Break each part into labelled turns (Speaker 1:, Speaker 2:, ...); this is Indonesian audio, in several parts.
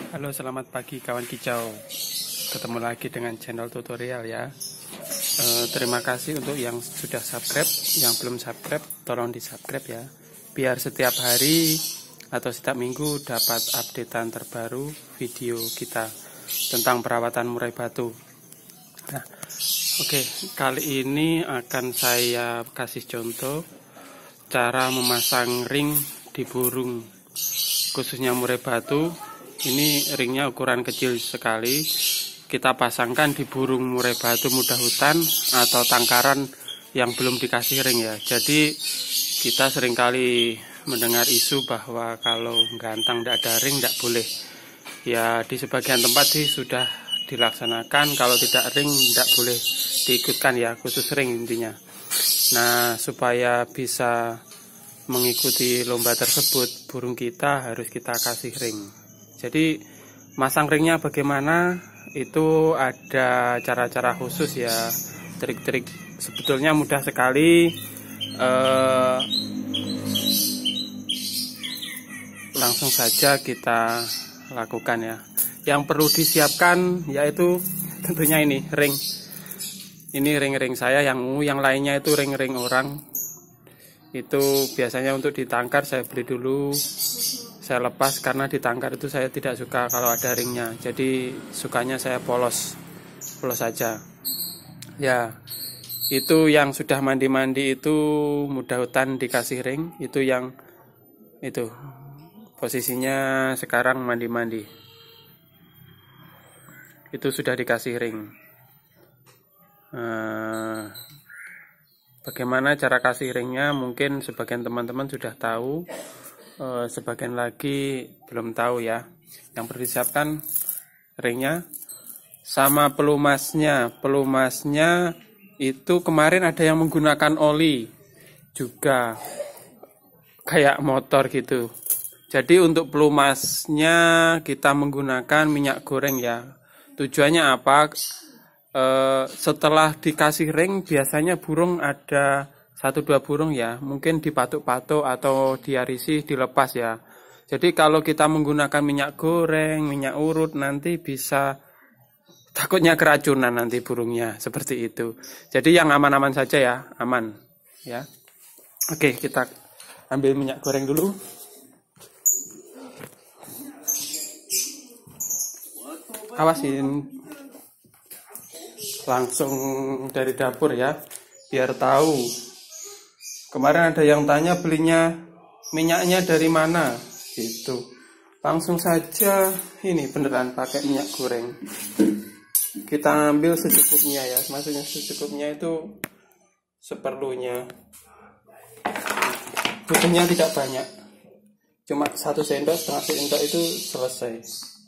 Speaker 1: Halo, selamat pagi kawan kicau. Ketemu lagi dengan channel tutorial ya. Terima kasih untuk yang sudah subscribe. Yang belum subscribe, tolong di subscribe ya, biar setiap hari atau setiap minggu dapat updatean terbaru video kita tentang perawatan murai batu. Nah, oke, kali ini akan saya kasih contoh cara memasang ring di burung, khususnya murai batu. Ini ringnya ukuran kecil sekali. Kita pasangkan di burung murai batu muda hutan atau tangkaran yang belum dikasih ring ya. Jadi kita seringkali mendengar isu bahwa kalau gantang tidak ada ring tidak boleh. Ya di sebagian tempat sih sudah dilaksanakan, kalau tidak ring tidak boleh diikutkan ya, khusus ring intinya. Nah, supaya bisa mengikuti lomba tersebut, burung kita harus kita kasih ring. Jadi masang ringnya bagaimana, itu ada cara-cara khusus ya, trik-trik sebetulnya mudah sekali. Langsung saja kita lakukan ya. Yang perlu disiapkan yaitu tentunya ini ring. Ini ring-ring saya, yang lainnya itu ring-ring orang. Itu biasanya untuk ditangkar saya beli dulu, saya lepas karena di tangkar itu saya tidak suka kalau ada ringnya. Jadi sukanya saya polos saja. Ya, itu yang sudah mandi-mandi itu muda hutan dikasih ring. Itu yang itu posisinya sekarang mandi-mandi. Itu sudah dikasih ring. Bagaimana cara kasih ringnya? Mungkin sebagian teman-teman sudah tahu. Sebagian lagi belum tahu ya. Yang perlu disiapkan ringnya sama pelumasnya. Pelumasnya itu kemarin ada yang menggunakan oli juga, kayak motor gitu. Jadi untuk pelumasnya kita menggunakan minyak goreng ya. Tujuannya apa? Setelah dikasih ring biasanya burung ada 1-2 burung ya, mungkin dipatuk-patuk atau diarisi dilepas ya. Jadi kalau kita menggunakan minyak goreng, minyak urut, nanti bisa takutnya keracunan nanti burungnya, seperti itu. Jadi yang aman-aman saja ya, aman ya. Oke, kita ambil minyak goreng dulu. Awasin, langsung dari dapur ya, biar tahu. Kemarin ada yang tanya belinya minyaknya dari mana gitu. Langsung saja ini beneran pakai minyak goreng. Kita ambil secukupnya ya, maksudnya secukupnya itu seperlunya. Butuhnya tidak banyak, cuma 1 sendok, setengah sendok itu selesai.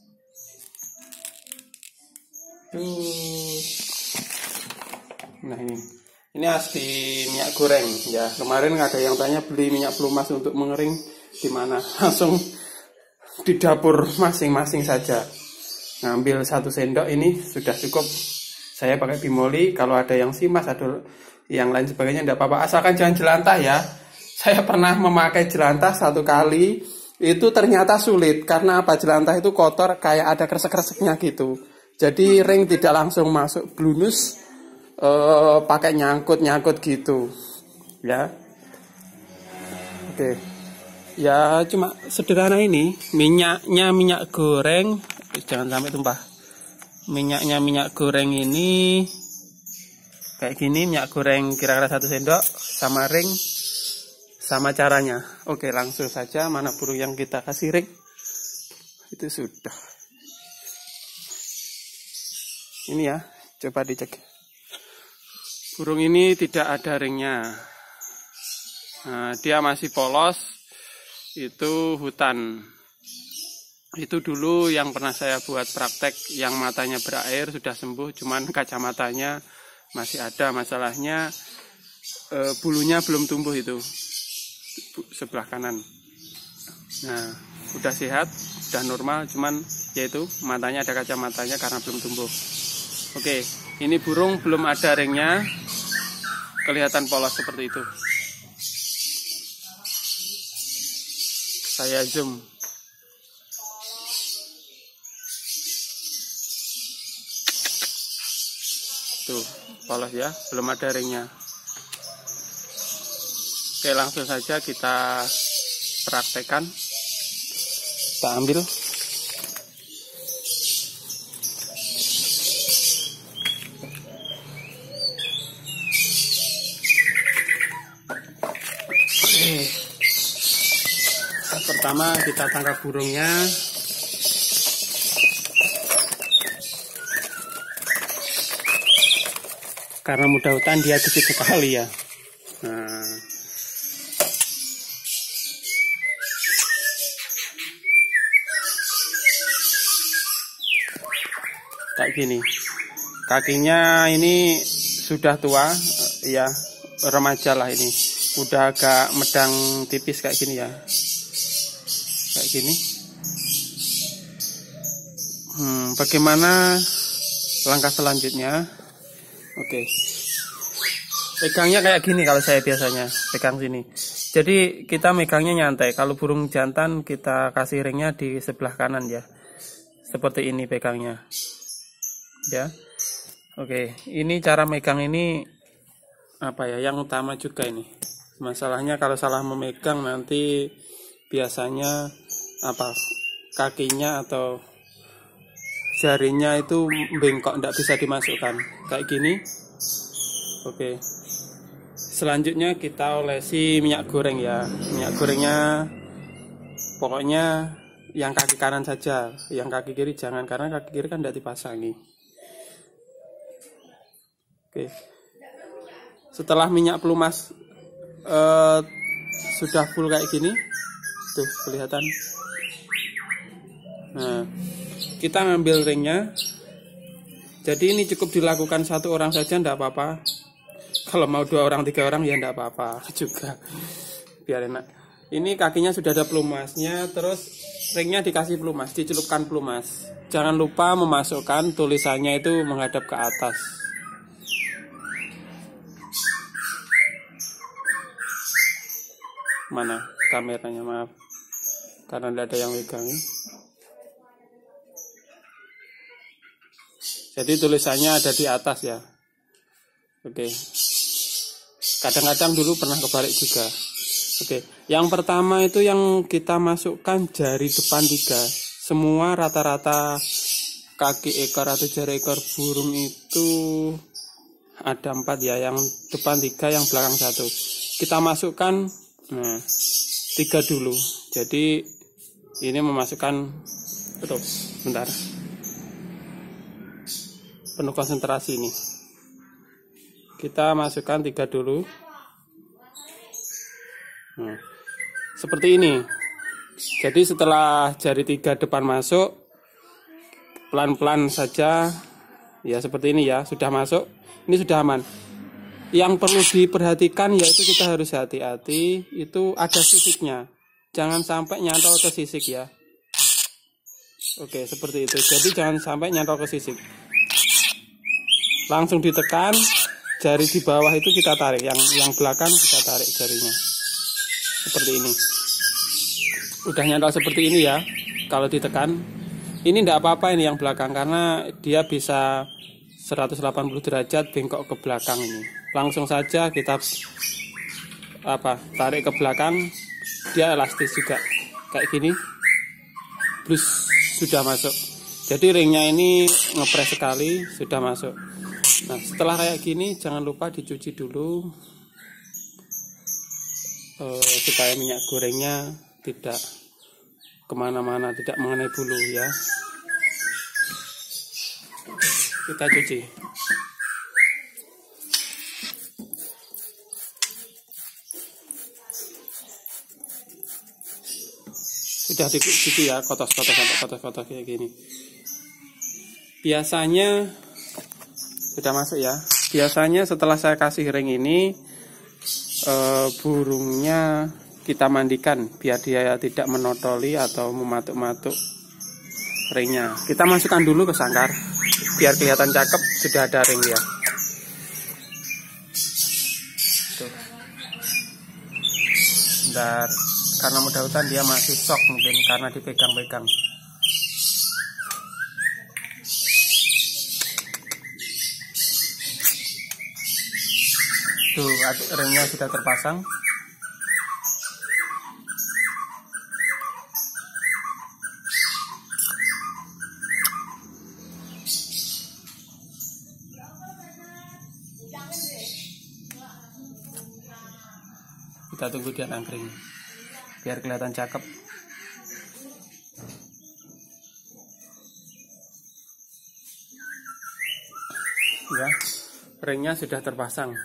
Speaker 1: Nah ini asli minyak goreng ya. Kemarin ada yang tanya beli minyak pelumas untuk mengering di mana. Langsung di dapur masing-masing saja. Ngambil 1 sendok ini sudah cukup. Saya pakai bimoli. Kalau ada yang simas atau yang lain sebagainya tidak apa-apa. Asalkan jangan jelantah ya. Saya pernah memakai jelantah 1 kali. Itu ternyata sulit. Karena apa? Jelantah itu kotor, kayak ada kresek-kreseknya gitu. Jadi ring tidak langsung masuk blunus. Pakai nyangkut gitu ya. Oke ya, cuma sederhana ini. Minyaknya minyak goreng, jangan sampai tumpah. Minyaknya minyak goreng ini kayak gini, minyak goreng kira-kira 1 sendok sama ring, sama caranya. Oke, langsung saja. Mana burung yang kita kasih ring? Itu sudah ini ya, coba dicek. Burung ini tidak ada ringnya. Nah, dia masih polos. Itu hutan. Itu dulu yang pernah saya buat praktek, yang matanya berair sudah sembuh, cuman kacamatanya masih ada. Masalahnya bulunya belum tumbuh itu sebelah kanan. Nah, udah sehat, udah normal, cuman yaitu matanya ada kacamatanya karena belum tumbuh. Oke, ini burung belum ada ringnya, kelihatan polos seperti itu. Saya zoom. Tuh, polos ya, belum ada ringnya. Oke, langsung saja kita praktekkan. Kita ambil. Oke. Pertama kita tangkap burungnya. Karena mudah hutan dia kecil sekali ya. Nah, kayak gini. Kakinya ini sudah tua, ya remaja lah ini. Udah agak medang tipis kayak gini ya. Kayak gini. Bagaimana langkah selanjutnya? Oke. Pegangnya kayak gini kalau saya biasanya pegang sini. Jadi kita megangnya nyantai. Kalau burung jantan kita kasih ringnya di sebelah kanan ya. Seperti ini pegangnya. Ya. Oke, ini cara megang ini apa ya? Yang utama juga ini. Masalahnya kalau salah memegang nanti biasanya apa? Kakinya atau jarinya itu bengkok, tidak bisa dimasukkan kayak gini. Oke, selanjutnya kita olesi minyak goreng ya. Minyak gorengnya pokoknya yang kaki kanan saja, yang kaki kiri jangan, karena kaki kiri kan tidak dipasangi. Oke, setelah minyak pelumas sudah full kayak gini, tuh kelihatan. Nah, kita ngambil ringnya. Jadi ini cukup dilakukan satu orang saja, enggak apa-apa. Kalau mau 2 orang 3 orang ya enggak apa-apa juga, biar enak. Ini kakinya sudah ada pelumasnya, terus ringnya dikasih pelumas, dicelupkan pelumas. Jangan lupa memasukkan tulisannya itu menghadap ke atas. Mana kameranya, maaf karena tidak ada yang megang. Jadi tulisannya ada di atas ya. Oke. Kadang-kadang dulu pernah kebalik juga. Oke. Yang pertama itu yang kita masukkan jari depan 3. Semua rata-rata kaki ekor atau jari ekor burung itu ada 4 ya. Yang depan 3, yang belakang 1. Kita masukkan 3 dulu. Jadi ini memasukkan, betul, bentar. Penuh konsentrasi ini. Kita masukkan 3 dulu. Seperti ini. Jadi setelah jari 3 depan masuk, pelan-pelan saja. Ya seperti ini ya, sudah masuk. Ini sudah aman. Yang perlu diperhatikan yaitu kita harus hati-hati, itu ada sisiknya. Jangan sampai nyantol ke sisik ya. Oke, seperti itu. Jadi jangan sampai nyantol ke sisik. Langsung ditekan, jari di bawah itu kita tarik, yang belakang kita tarik jarinya. Seperti ini. Udah nyantol seperti ini ya. Kalau ditekan, ini tidak apa-apa ini yang belakang karena dia bisa 180 derajat bengkok ke belakang ini. Langsung saja kita tarik ke belakang, dia elastis juga kayak gini. Plus sudah masuk. Jadi ringnya ini ngepres sekali, sudah masuk. Nah, setelah kayak gini jangan lupa dicuci dulu supaya minyak gorengnya tidak kemana-mana, tidak mengenai bulu ya. Kita cuci. Sudah dicuci ya, kotos-kotos sampai kotos-kotos kayak gini. Biasanya sudah masuk ya. Biasanya setelah saya kasih ring ini, burungnya kita mandikan biar dia tidak menotoli atau mematuk-matuk ringnya. Kita masukkan dulu ke sangkar biar kelihatan cakep, sudah ada ring ya. Tuh. Bentar, karena mudah hutan dia masih shock mungkin karena dipegang-pegang. Tuh, ringnya sudah terpasang. Kita tunggu dia nangkring biar kelihatan cakep. Ya, ringnya sudah terpasang.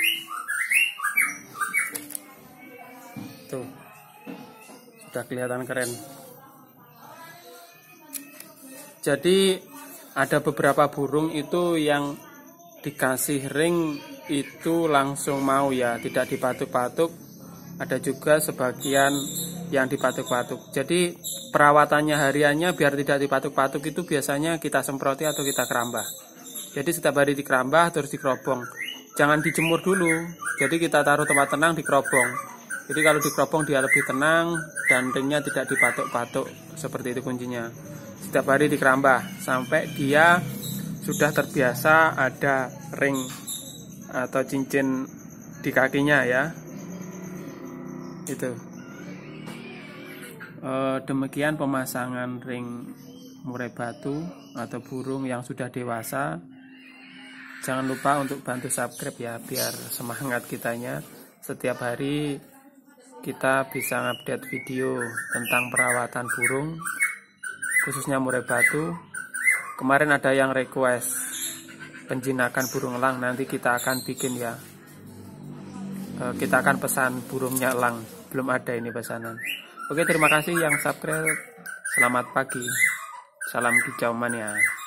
Speaker 1: Tuh, sudah kelihatan keren. Jadi ada beberapa burung itu yang dikasih ring itu langsung mau ya, tidak dipatuk-patuk. Ada juga sebagian yang dipatuk-patuk. Jadi perawatannya hariannya biar tidak dipatuk-patuk itu biasanya kita semproti atau kita kerambah. Jadi setiap hari dikerambah terus dikerobong. Jangan dijemur dulu. Jadi kita taruh tempat tenang dikerobong. Jadi kalau dikerobong dia lebih tenang dan ringnya tidak dipatuk-patuk. Seperti itu kuncinya. Setiap hari dikerambah sampai dia sudah terbiasa ada ring atau cincin di kakinya ya. Itu demikian pemasangan ring murai batu atau burung yang sudah dewasa. Jangan lupa untuk bantu subscribe ya, biar semangat kitanya. Setiap hari kita bisa update video tentang perawatan burung, khususnya murai batu. Kemarin ada yang request penjinakan burung elang, nanti kita akan bikin ya. Kita akan pesan burungnya elang, belum ada ini pesanan. Oke, terima kasih yang subscribe. Selamat pagi, salam kicau mania.